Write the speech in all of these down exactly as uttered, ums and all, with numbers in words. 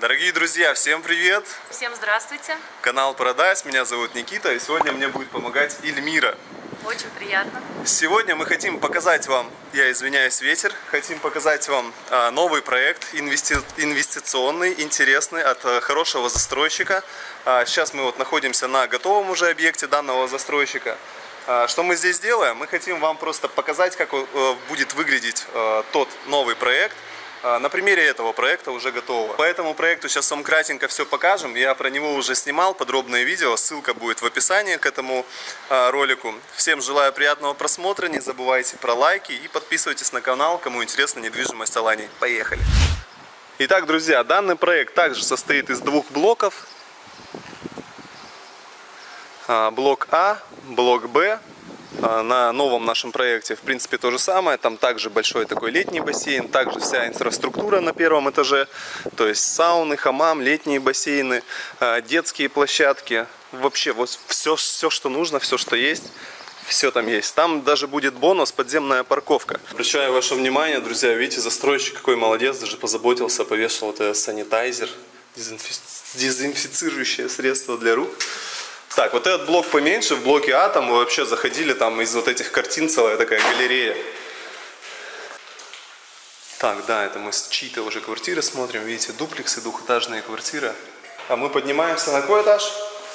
Дорогие друзья, всем привет! Всем здравствуйте! Канал Paradise, меня зовут Никита, и сегодня мне будет помогать Эльмира. Очень приятно. Сегодня мы хотим показать вам, я извиняюсь, ветер, хотим показать вам а, новый проект, инвести... инвестиционный, интересный, от а, хорошего застройщика. А, сейчас мы вот находимся на готовом уже объекте данного застройщика. А, что мы здесь делаем? Мы хотим вам просто показать, как а, будет выглядеть а, тот новый проект. На примере этого проекта уже готово. По этому проекту сейчас вам кратенько все покажем. Я про него уже снимал подробное видео. Ссылка будет в описании к этому а, ролику. Всем желаю приятного просмотра. Не забывайте про лайки и подписывайтесь на канал, кому интересна недвижимость Алании. Поехали! Итак, друзья, данный проект также состоит из двух блоков. А, блок А, блок Б. На новом нашем проекте, в принципе, то же самое. Там также большой такой летний бассейн, также вся инфраструктура на первом этаже. То есть сауны, хамам, летние бассейны, детские площадки. Вообще, вот все, все, что нужно, все, что есть, все там есть. Там даже будет бонус — подземная парковка. Обращаю ваше внимание, друзья, видите, застройщик какой молодец, даже позаботился, повешал вот этот санитайзер, дезинфи... дезинфицирующее средство для рук. Так, вот этот блок поменьше, в блоке А там мы вообще заходили, там из вот этих картин целая такая галерея. Так, да, это мы с чьи-то уже квартиры смотрим, видите, дуплексы, двухэтажные квартиры. А мы поднимаемся на какой этаж?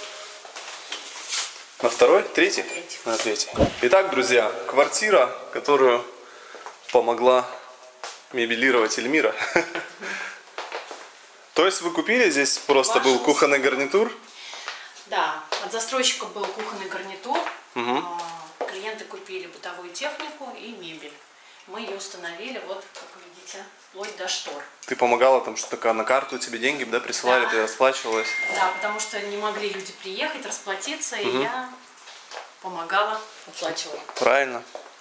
На второй? Третий? Третий. На третий. Итак, друзья, квартира, которую помогла мебелировать Эльмира. То есть вы купили, здесь просто был кухонный гарнитур? Да, от застройщика был кухонный гарнитур, угу. Клиенты купили бытовую технику и мебель. Мы ее установили, вот, как видите, вплоть до штор. Ты помогала там, что такое, на карту тебе деньги, да, присылали, да. Ты расплачивалась? Да, потому что не могли люди приехать, расплатиться, угу. И я помогала, оплачивала. Правильно.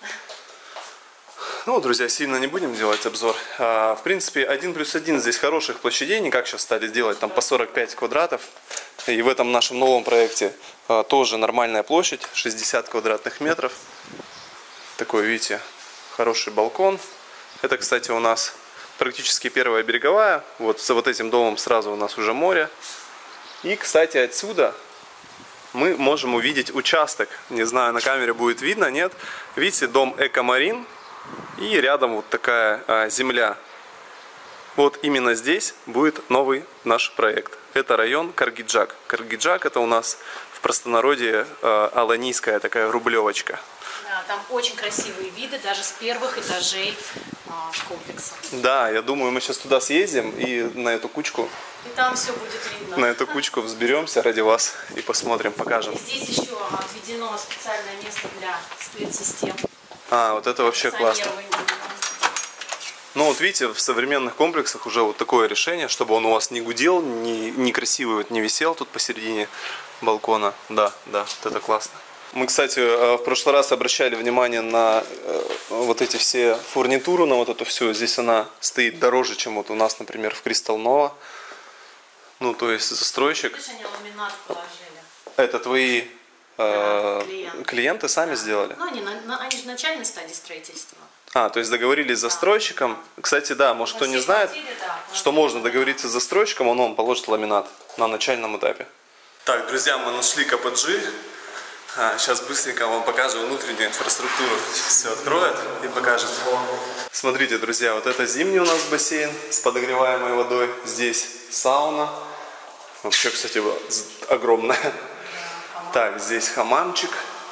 Ну, друзья, сильно не будем делать обзор. А, в принципе, один плюс один здесь хороших площадей, не как сейчас стали делать, там по сорок пять квадратов. И в этом нашем новом проекте а, тоже нормальная площадь, шестьдесят квадратных метров. Такой, видите, хороший балкон. Это, кстати, у нас практически первая береговая. Вот за вот этим домом сразу у нас уже море. И, кстати, отсюда мы можем увидеть участок. Не знаю, на камере будет видно, нет. Видите, дом Экомарин. И рядом вот такая а, земля. Вот именно здесь будет новый наш проект. Это район Каргиджак. Каргиджак — это у нас в простонародье а, аланийская такая рублевочка. Да, там очень красивые виды, даже с первых этажей а, комплекса. Да, я думаю, мы сейчас туда съездим и на эту кучку. И там все будет видно. На эту кучку взберемся ради вас и посмотрим, покажем. И здесь еще отведено специальное место для сплит-систем. А, вот это вообще классно. Ну вот видите, в современных комплексах уже вот такое решение, чтобы он у вас не гудел, не, не красивый, вот не висел тут посередине балкона. Да, да, вот это классно. Мы, кстати, в прошлый раз обращали внимание на вот эти все фурнитуру, на вот эту всю. Здесь она стоит дороже, чем вот у нас, например, в Кристал Нова. Ну, то есть застройщик. Видишь, они ламинат положили. Это твои... Да, клиенты. клиенты сами да. сделали? Ну, они, на, они же в начальной стадии строительства. А, то есть договорились с застройщиком. Да. Кстати, да, может, кто не знает, квартире, да, что можно договориться с застройщиком, он вам положит ламинат на начальном этапе. Так, друзья, мы нашли КПГ. А, сейчас быстренько вам покажу внутреннюю инфраструктуру. Сейчас все откроет и покажет. Смотрите, друзья, вот это зимний у нас бассейн с подогреваемой водой. Здесь сауна. Вообще, кстати, огромная. Так, здесь хамамчик.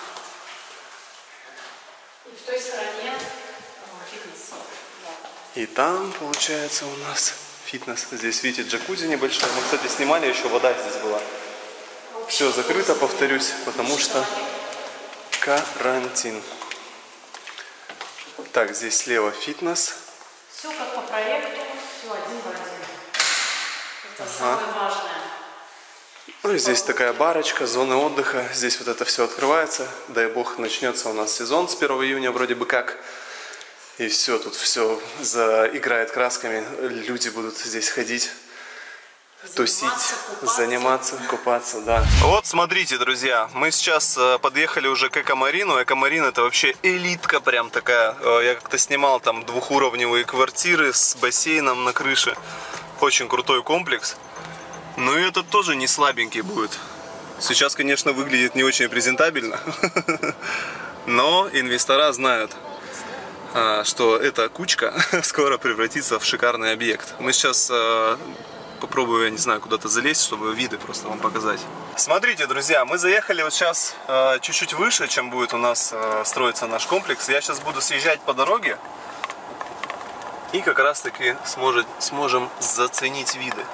И в той стороне фитнес. И там, получается, у нас фитнес. Здесь, видите, джакузи небольшой. Мы, кстати, снимали, еще вода здесь была. Все закрыто, повторюсь, потому что карантин. Так, здесь слева фитнес. Все как по проекту, все один в один. Это ага. Самое важное. Ну и здесь такая барочка, зоны отдыха. Здесь вот это все открывается. Дай бог, начнется у нас сезон с первого июня вроде бы как. И все, тут все заиграет красками. Люди будут здесь ходить, тусить, купаться. заниматься, купаться, да. Вот смотрите, друзья, мы сейчас подъехали уже к Экомарину. Экомарин — это вообще элитка прям такая. Я как-то снимал там двухуровневые квартиры с бассейном на крыше. Очень крутой комплекс. Ну и этот тоже не слабенький будет. Сейчас, конечно, выглядит не очень презентабельно. Но инвестора знают, что эта кучка скоро превратится в шикарный объект. Мы сейчас попробую, я не знаю, куда-то залезть, чтобы виды просто вам показать. Смотрите, друзья, мы заехали вот сейчас чуть-чуть выше, чем будет у нас строиться наш комплекс. Я сейчас буду съезжать по дороге и как раз таки сможет, сможем заценить виды.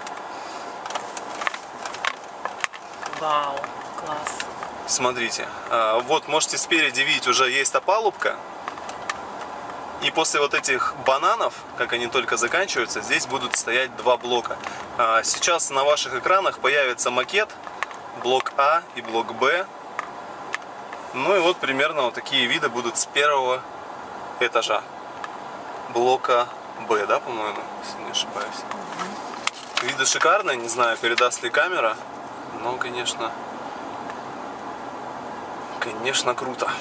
Вау, класс. Смотрите, вот можете спереди видеть, уже есть опалубка. И после вот этих бананов, как они только заканчиваются, здесь будут стоять два блока. Сейчас на ваших экранах появится макет, блок А и блок Б. Ну и вот примерно вот такие виды будут с первого этажа блока Б, да, по-моему, если не ошибаюсь. Виды шикарные, не знаю, передаст ли камера, но, конечно, конечно, круто.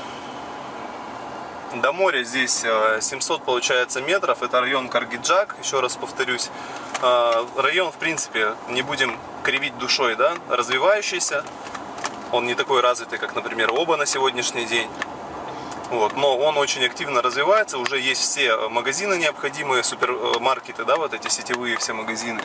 До моря здесь семьсот, получается, метров. Это район Каргиджак, еще раз повторюсь. Район, в принципе, не будем кривить душой, да, развивающийся. Он не такой развитый, как, например, Оба на сегодняшний день. Вот, но он очень активно развивается. Уже есть все магазины необходимые, супермаркеты, да, вот эти сетевые все магазины.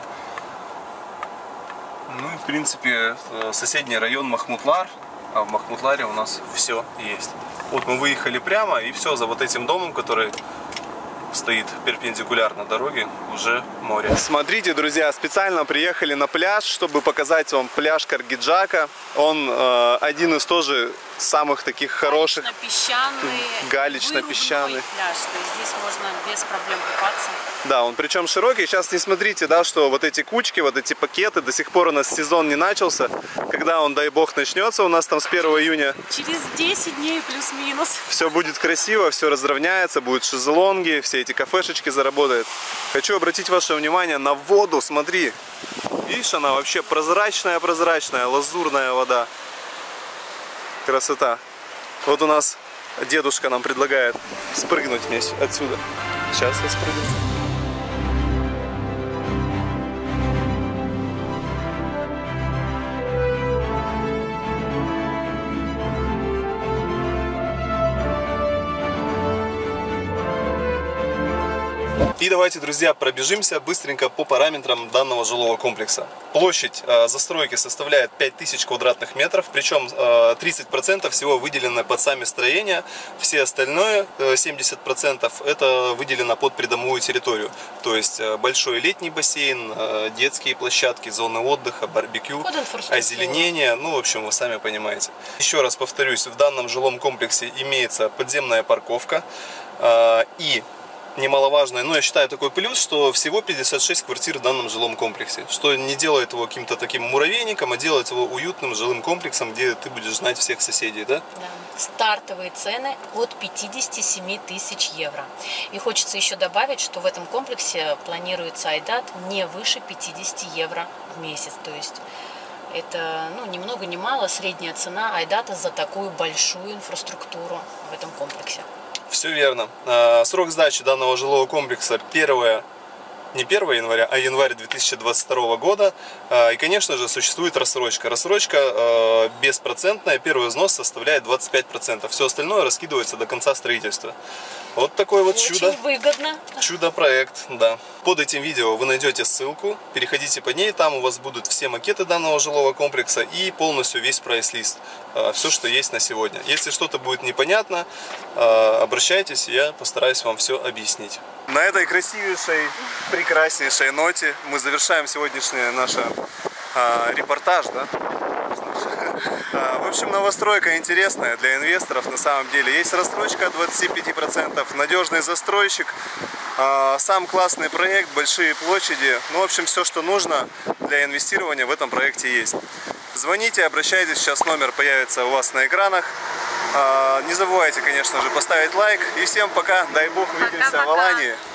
Ну и, в принципе, соседний район Махмутлар. А в Махмутларе у нас все есть. Вот мы выехали прямо, и все, за вот этим домом, который стоит перпендикулярно дороге, уже море. Смотрите, друзья, специально приехали на пляж, чтобы показать вам пляж Каргиджака. Он э, один из тоже самых таких хороших. Галечно-песчаный, галечно-песчаный пляж, то есть здесь можно без проблем купаться. Да, он причем широкий. Сейчас не смотрите, да, что вот эти кучки, вот эти пакеты, до сих пор у нас сезон не начался. Когда он, дай бог, начнется, у нас там с первого июня. Через десять дней плюс-минус. Все будет красиво, все разровняется, будут шезлонги, все эти кафешечки заработают. Хочу обратить ваше внимание на воду, смотри. Видишь, она вообще прозрачная-прозрачная, лазурная вода. Красота. Вот у нас дедушка нам предлагает спрыгнуть мне отсюда. Сейчас я спрыгну. И давайте, друзья, пробежимся быстренько по параметрам данного жилого комплекса. Площадь э, застройки составляет пять тысяч квадратных метров, причем э, тридцать процентов всего выделено под сами строения, все остальное, э, семьдесят процентов, это выделено под придомовую территорию. То есть э, большой летний бассейн, э, детские площадки, зоны отдыха, барбекю, озеленение, ну, в общем, вы сами понимаете. Еще раз повторюсь, в данном жилом комплексе имеется подземная парковка э, и... немаловажное, но я считаю такой плюс, что всего пятьдесят шесть квартир в данном жилом комплексе, что не делает его каким-то таким муравейником, а делает его уютным жилым комплексом, где ты будешь знать всех соседей, да? Да. Стартовые цены от пятидесяти семи тысяч евро. И хочется еще добавить, что в этом комплексе планируется айдат не выше пятидесяти евро в месяц, то есть это, ну, ни много ни мало средняя цена айдата за такую большую инфраструктуру в этом комплексе. Все верно. Срок сдачи данного жилого комплекса первое, не первого января, а январь две тысячи двадцать второго года. И, конечно же, существует рассрочка. Рассрочка беспроцентная, первый взнос составляет двадцать пять процентов. Все остальное раскидывается до конца строительства. Вот такой вот Очень чудо. выгодно. Чудо-проект, да. Под этим видео вы найдете ссылку, переходите по ней, там у вас будут все макеты данного жилого комплекса и полностью весь прайс-лист, все, что есть на сегодня. Если что-то будет непонятно, обращайтесь, я постараюсь вам все объяснить. На этой красивейшей, прекраснейшей ноте мы завершаем сегодняшний наш репортаж, да? В общем, новостройка интересная для инвесторов на самом деле. Есть рассрочка от двадцати пяти процентов, надежный застройщик, сам классный проект, большие площади. Ну, в общем, все, что нужно для инвестирования в этом проекте есть. Звоните, обращайтесь, сейчас номер появится у вас на экранах. Не забывайте, конечно же, поставить лайк. И всем пока, дай бог, увидимся в Алании.